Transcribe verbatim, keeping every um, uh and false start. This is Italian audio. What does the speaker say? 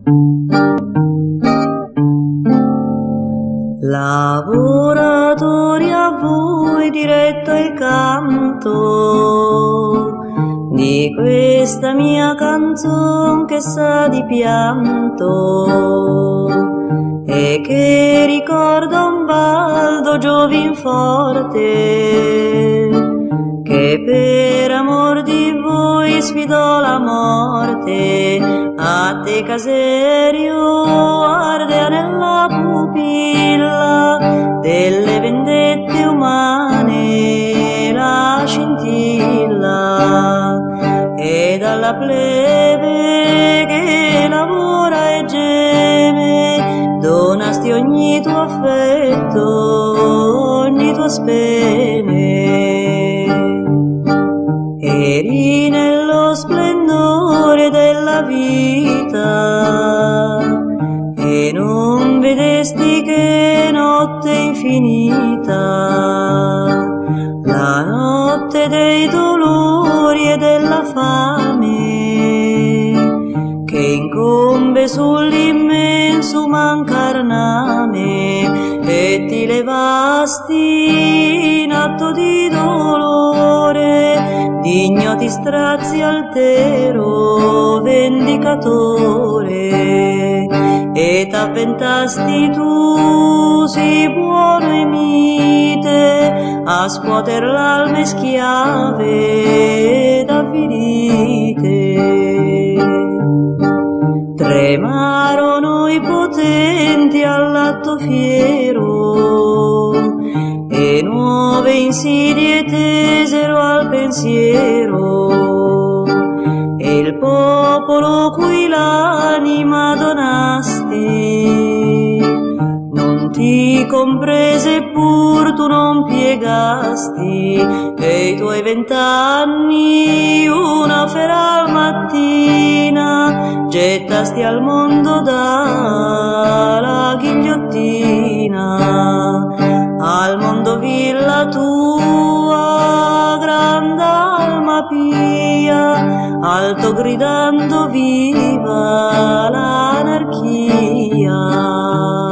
Lavoratori, a voi diretto il canto di questa mia canzone che sa di pianto e che ricorda un baldo giovin forte che per amor di voi sfidò la morte. A te Caserio ardea nella pupilla delle vendette umane la scintilla, e dalla plebe che lavora e geme donasti ogni tuo affetto, ogni tua speme. Eri nello splendore della vita e non vedesti che notte infinita, la notte dei dolori e della fame che incombe sull'immenso mancarname, e ti levasti in atto di dolore d'ignoti strazi altero vendicatore, e t'avventasti tu sì buono e mite a scuoter l'alme schiave ed avvilite. Tremarono i potenti all'atto fiero e nuove insidie tesero al pensiero, e il popolo cui l'anima donasti non ti comprese pur tu non piegasti, e i tuoi vent'anni una feral mattina gettasti al mondo dalla ghigliottina, al mondo villa tua, grande alma pia, alto gridando viva l'anarchia.